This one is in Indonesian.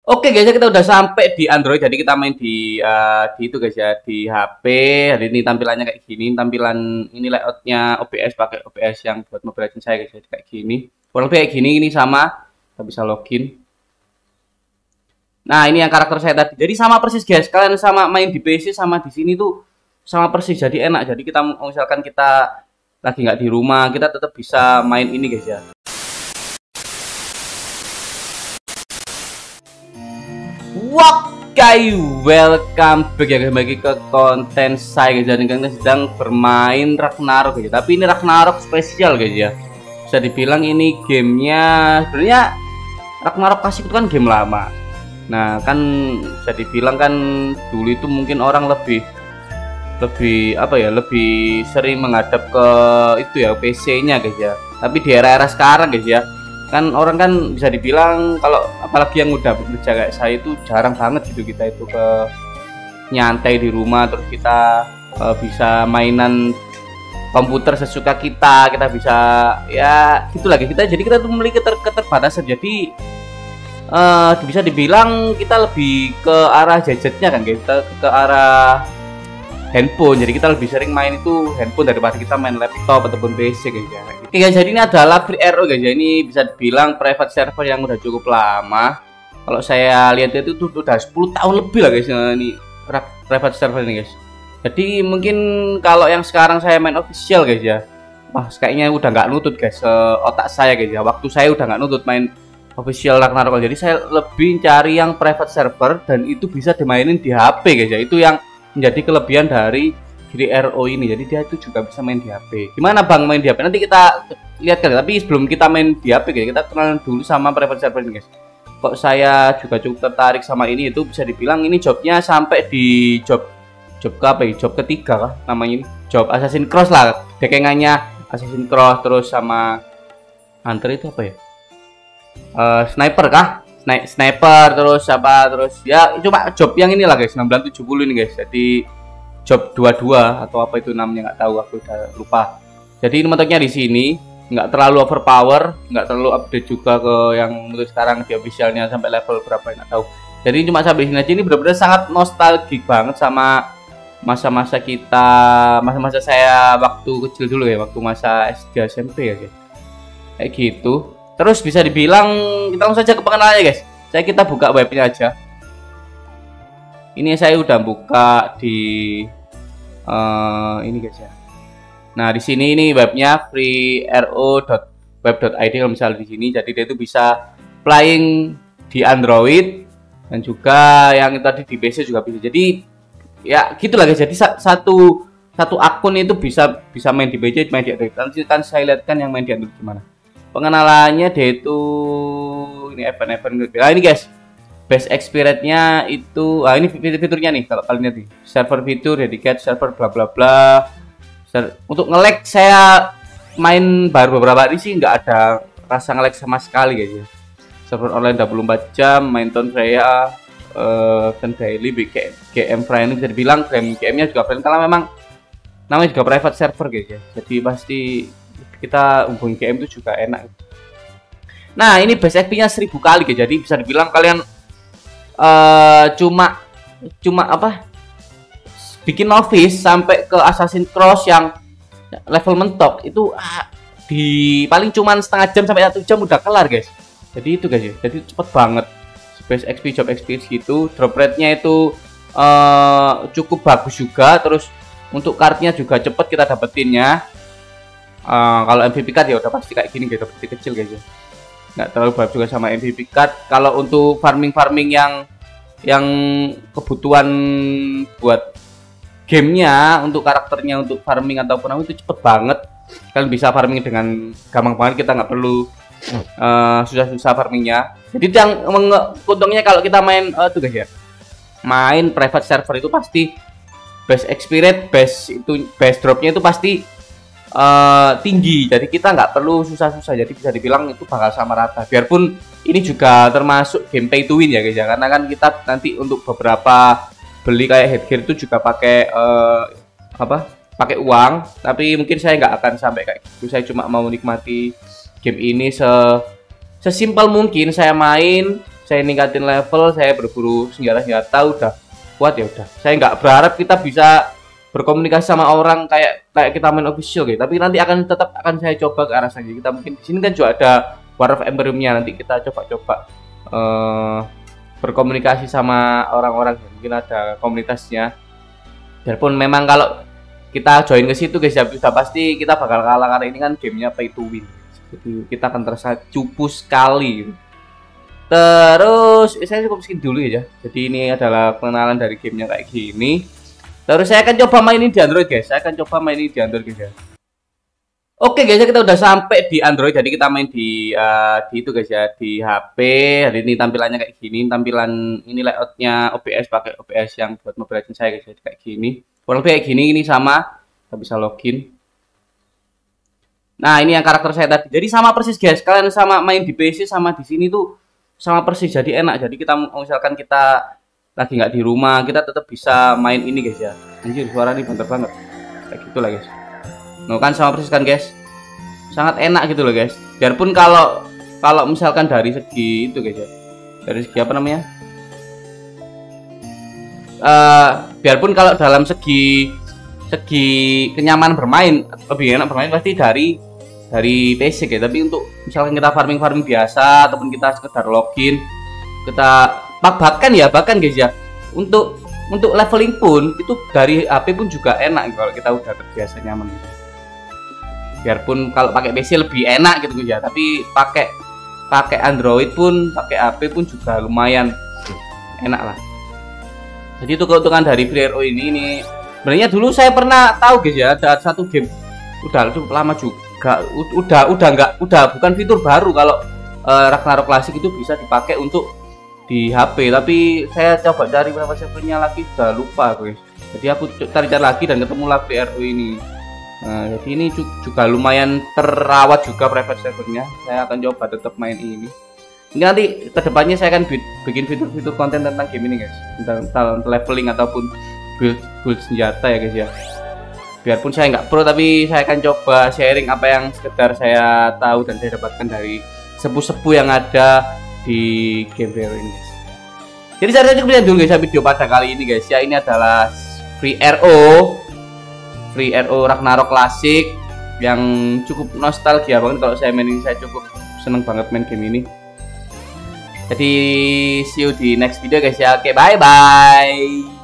Oke guys, ya, kita udah sampai di Android. Jadi kita main di itu guys ya, di HP. Hari ini tampilannya kayak gini. Tampilan ini layoutnya OBS, pakai OBS yang buat Mobile Legends saya guys. Jadi kayak gini. Kurang lebih kayak gini. Ini sama. Kita bisa login. Nah ini yang karakter saya tadi. Jadi sama persis guys. Kalian sama main di PC sama di sini tuh sama persis. Jadi enak. Jadi kita misalkan kita lagi nggak di rumah, kita tetap bisa main ini guys ya. Oke, welcome back ya kembali ke konten saya guys. Dan kita sedang bermain Ragnarok guys. Tapi ini Ragnarok spesial guys ya. Bisa dibilang ini gamenya sebenarnya Ragnarok Classic itu kan game lama. Nah kan bisa dibilang kan dulu itu mungkin orang lebih apa ya, lebih sering menghadap ke itu ya PC-nya guys ya. Tapi di era-era sekarang guys ya, kan orang kan bisa dibilang kalau apalagi yang udah bekerja kayak saya itu jarang banget gitu kita itu ke nyantai di rumah, terus kita bisa mainan komputer sesuka kita bisa ya gitu lagi kita. Jadi kita tuh memiliki keterbatasan. Jadi bisa dibilang kita lebih ke arah gadgetnya kan, kita ke arah handphone. Jadi kita lebih sering main itu handphone daripada kita main laptop ataupun PC guys ya. Oke guys, jadi ini adalah free RO guys ya. Ini bisa dibilang private server yang udah cukup lama. Kalau saya lihat itu udah 10 tahun lebih lah guys ini private server ini guys. Jadi mungkin kalau yang sekarang saya main official guys ya, wah kayaknya udah nggak nutut guys otak saya guys ya. Waktu saya udah nggak nutut main official Ragnarok. Jadi saya lebih cari yang private server dan itu bisa dimainin di HP guys ya. Itu yang menjadi kelebihan dari RO ini. Jadi dia itu juga bisa main di HP. Gimana bang main di HP? Nanti kita lihat kan. Tapi sebelum kita main di HP guys, kita kenalan dulu sama private server ini guys. Kok saya juga cukup tertarik sama ini, itu bisa dibilang ini jobnya sampai di job ke apa ya? Job ketiga kah namanya ini? Job Assassin's Cross lah. Dekengannya Assassin's Cross, terus sama Hunter itu apa ya? Sniper kah? Sniper terus apa, terus ya cuma job yang inilah guys, 1970 ini guys. Jadi job 22 atau apa itu namanya nggak tahu, aku udah lupa. Jadi ini metodenya di sini nggak terlalu overpower, nggak terlalu update juga ke yang menurut sekarang di officialnya sampai level berapa nggak tahu. Jadi cuma sampai sini aja. Ini benar-benar sangat nostalgic banget sama masa-masa kita, masa-masa saya waktu kecil dulu ya, waktu masa SD SMP ya guys. Kayak gitu. Terus bisa dibilang kita langsung saja ke pengenalannya guys. Kita buka webnya aja. Ini saya udah buka di ini guys ya. Nah di sini ini webnya freero.web.id kalau misalnya di sini. Jadi dia itu bisa playing di Android dan juga yang tadi di PC juga bisa. Jadi ya gitulah guys. Jadi satu akun itu bisa main di PC, main di Android. Nanti kan saya lihat kan yang main di Android gimana. Pengenalannya dia itu ini event. Nah ini guys, best experience-nya itu ini fiturnya nih kalau kalian lihat nih. Server fitur, dedicate server bla bla bla. Untuk nge-lag saya main baru beberapa hari sih nggak ada rasa nge-lag sama sekali guys ya. Server online 24 jam, main ton Freya, dan daily GM friendly, bisa dibilang GM-nya juga friendly karena memang namanya juga private server guys ya. Jadi pasti kita hubungi GM itu juga enak. Nah ini base XP-nya 1000 kali guys. Jadi bisa dibilang kalian cuma apa bikin novice sampai ke Assassin's Cross yang level mentok itu di paling cuman setengah jam sampai 1 jam udah kelar guys. Jadi itu guys ya. Jadi cepet banget. Base XP, job XP gitu. Drop rate-nya itu cukup bagus juga. Terus untuk kartnya juga cepet kita dapetinnya. Kalau MVP card ya udah pasti kayak gini gitu, pasti kecil guys ya. Nggak terlalu banyak juga sama MVP card. Kalau untuk farming yang kebutuhan buat gamenya, untuk karakternya, untuk farming ataupun apa itu cepet banget. Kalian bisa farming dengan gampang banget, kita nggak perlu susah-susah farmingnya. Jadi yang untungnya kalau kita main tuh guys ya, main private server itu pasti base experience, base dropnya itu pasti tinggi. Jadi kita nggak perlu susah-susah. Jadi bisa dibilang itu bakal sama rata. Biarpun ini juga termasuk game pay to win ya guys ya. Karena kan kita nanti untuk beberapa beli kayak headgear itu juga pakai pakai uang. Tapi mungkin saya nggak akan sampai kayak gitu. Saya cuma mau menikmati game ini sesimpel mungkin. Saya main saya ningkatin level, saya berburu senjata-senjata udah kuat ya udah. Saya nggak berharap kita bisa berkomunikasi sama orang kayak kita main official gitu. Tapi nanti tetap akan saya coba ke arah sana. Kita mungkin di sini kan juga ada War of Emperium-nya, nanti kita coba-coba berkomunikasi sama orang-orang, mungkin ada komunitasnya. Biarpun memang kalau kita join ke situ guys ya sudah pasti kita bakal kalah karena ini kan gamenya pay to win. Jadi kita akan terasa cupu sekali gitu. Terus saya cukup skin dulu ya. Jadi ini adalah pengenalan dari gamenya kayak gini. Terus saya akan coba mainin di Android guys. Saya akan coba mainin di Android guys ya. Oke guys, kita udah sampai di Android. Jadi kita main di itu guys ya, di HP. Hari ini tampilannya kayak gini. Tampilan ini layoutnya OBS, pakai OBS yang buat Mobile Legends saya guys ya, kayak gini. Kurang lebih kayak gini, ini sama. Kita bisa login. Nah ini yang karakter saya tadi. Jadi sama persis guys. Kalian sama main di PC sama di sini tuh sama persis. Jadi enak. Jadi kita misalkan kita lagi nggak di rumah, kita tetap bisa main ini guys ya. Anjir, suara ini banter banget. Kayak gitu lah guys. Nah kan sama persis kan guys, sangat enak gitu loh guys. Biarpun kalau misalkan dari segi itu guys ya, dari segi apa namanya, biarpun kalau dalam segi kenyamanan bermain lebih enak bermain pasti dari PC ya. Tapi untuk misalkan kita farming biasa ataupun kita sekedar login, kita bahkan guys ya, untuk leveling pun itu dari HP pun juga enak kalau kita udah terbiasa nyaman gitu. Biarpun kalau pakai PC lebih enak gitu ya, tapi pakai Android pun, pakai HP pun juga lumayan enak lah. Jadi itu keuntungan dari FreeRO ini. Sebenarnya dulu saya pernah tahu guys ya, ada satu game udah cukup lama juga, udah bukan fitur baru kalau Ragnarok Classic itu bisa dipakai untuk di HP, tapi saya coba cari berapa servernya lagi udah lupa guys. Jadi aku cari lagi dan ketemu lah FreeRO ini. Nah, jadi ini juga lumayan terawat juga private servernya. Saya akan coba tetap main ini. Ini nanti kedepannya saya akan bikin fitur-fitur konten tentang game ini guys, tentang leveling ataupun build senjata ya guys ya. Biarpun saya nggak pro, tapi saya akan coba sharing apa yang sekedar saya tahu dan saya dapatkan dari sepuh-sepuh yang ada di game FreeRO ini guys. Jadi saya cukup lihat dulu guys video pada kali ini guys ya. Ini adalah FreeRO Ragnarok Classic yang cukup nostalgia banget. Kalau saya main ini saya cukup seneng banget main game ini. Jadi see you di next video guys ya. Oke, bye bye.